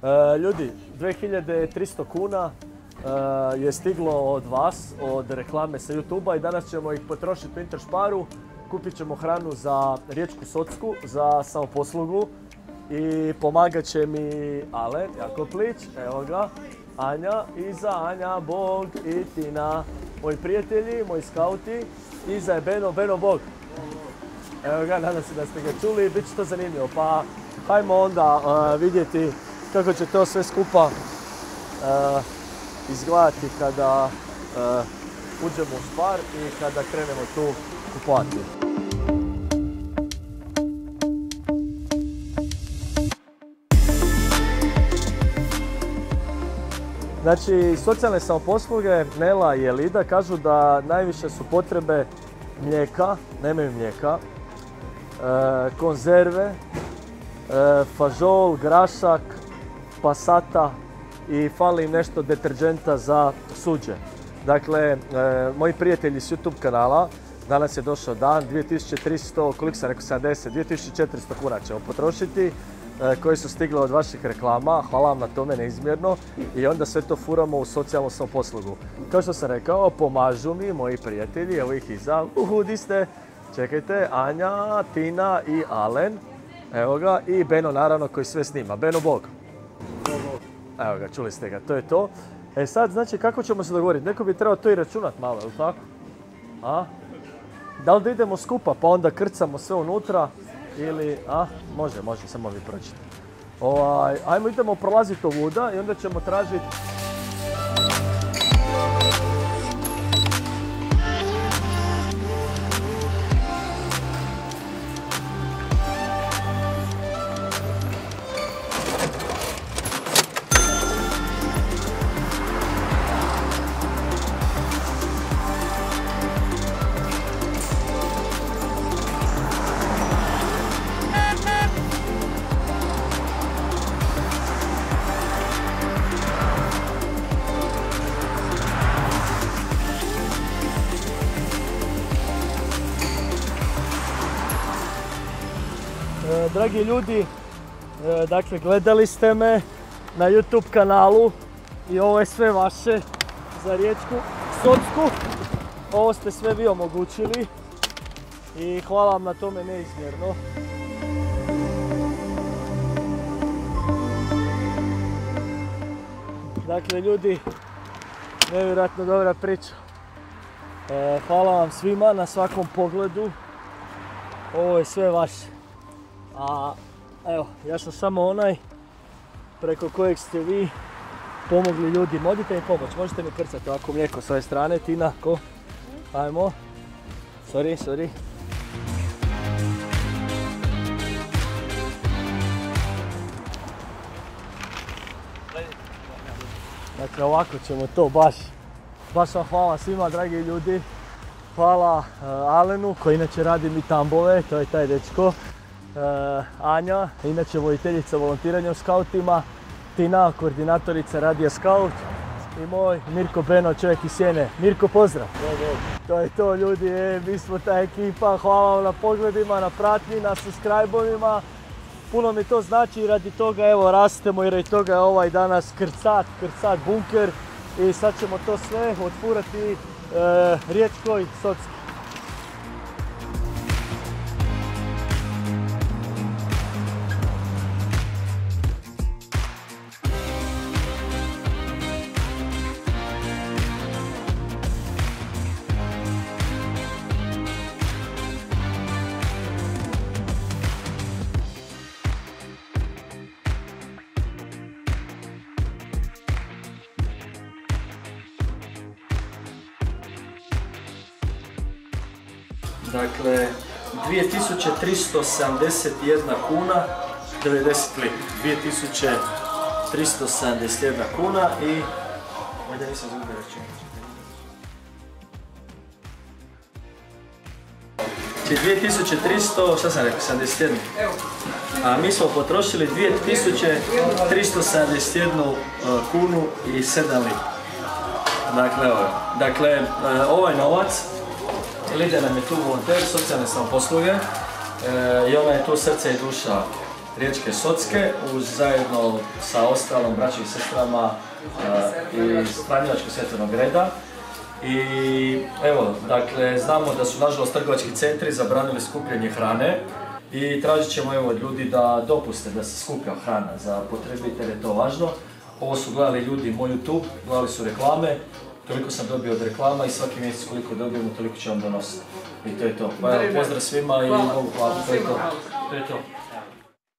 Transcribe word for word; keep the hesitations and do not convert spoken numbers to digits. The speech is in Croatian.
E, ljudi, dvije hiljade tristo kuna e, je stiglo od vas, od reklame sa YouTube-a i danas ćemo ih potrošiti u Interšparu. Kupit ćemo hranu za Riječku Socku, za samoposlugu i pomagat će mi Alen Jakoplić, evo ga, Anja, Iza, Anja, Bog i Tina. Moji prijatelji, moji skauti, Iza je Beno, Beno Bog. Evo ga, nadam se da ste ga čuli, bit će to zanimljivo. Pa hajmo onda uh, vidjeti kako će to sve skupa uh, izgledati kada uh, uđemo u Spar i kada krenemo tu kupovati. Znači, socijalne samoposluge Nela i Elida kažu da najviše su potrebe mlijeka, nemaju mlijeka, e, konzerve, e, fažol, grašak, pasata i fali im nešto deterđenta za suđe. Dakle, e, moji prijatelji s YouTube kanala, danas je došao dan, dvije tisuće tristo, koliko sam rekao, sedamdeset, dvije tisuće četiristo kuna ćemo potrošiti, koje su stigle od vaših reklama, hvala vam na tome neizmjerno i onda sve to furamo u socijalnu samoposlugu. Kao što sam rekao, pomažu mi moji prijatelji, evo ih iza, uhu, di ste, čekajte, Anja, Tina i Alen, evo ga, i Beno naravno koji sve snima, Beno Bog. Evo ga, čuli ste ga, to je to. E sad, znači, kako ćemo se dogovoriti? Neko bi trebao to i računat malo, je li tako? A? Da li da idemo skupa pa onda krcamo sve unutra? Ili, a, može, može, samo vi pročite. Ovaj, ajmo idemo prolaziti ovuda i onda ćemo tražiti... Dragi ljudi, dakle gledali ste me na YouTube kanalu i ovo je sve vaše za Riječku Socku. Ovo ste sve vi omogućili i hvala vam na tome neizmjerno. Dakle ljudi, nevjerojatno dobra priča. Hvala vam svima na svakom pogledu. Ovo je sve vaše. A evo, ja sam samo onaj preko kojeg ste vi pomogli ljudi. Možete mi pomoći, možete mi krcati ovako mlijeko s ove strane. Tina, ko? Ajmo. Sorry, sorry. Dakle, ovako ćemo to baš. Baš vam hvala svima, dragi ljudi. Hvala uh, Alenu, koji inače radi mi tambove, to je taj dečko. Uh, Anja, inače voditeljica volontiranja u skautima, Tina, koordinatorica Radija Skaut i moj Mirko Beno, čovjek iz Sjene. Mirko, pozdrav! To je to ljudi, e, mi smo ta ekipa, hvala vam na pogledima, na pratnji, na subscribe-ovima. Puno mi to znači i radi toga evo rastemo i radi toga je ovaj danas krcat, krcat bunker i sad ćemo to sve otfurati uh, Riječkoj Socki. Dakle, dvije tisuće tristo sedamdeset jedna kuna devedeset lipa. dvije tisuće tristo sedamdeset jedna kuna i... Ajde, nisam zgubio račun. Znači dvije tisuće tristo, šta sam rekao, sedamdeset jedna. A mi smo potrošili dvije tisuće tristo sedamdeset jednu kunu i sedam lipa. Dakle, ovo. Dakle, ovaj novac Lidija nam je tu volonter, socijalne samoposluge e, i ona je tu srce i duša Riječke Socke, uz zajedno sa ostalom braćom i sestrama uh, iz Franjevačkog svjetovnog reda. I evo, dakle, znamo da su nažalost trgovački centri zabranili skupljanje hrane i tražit ćemo evo od ljudi da dopuste da se skuplja hrana za potrebite jer je to važno. Ovo su gledali ljudi moj YouTube, gledali su reklame, toliko sam dobio od reklama i svaki mjesec koliko dobijemo toliko će vam donositi. I to je to. Pa evo, pozdrav svima i mogu hvala, to je to. To je to.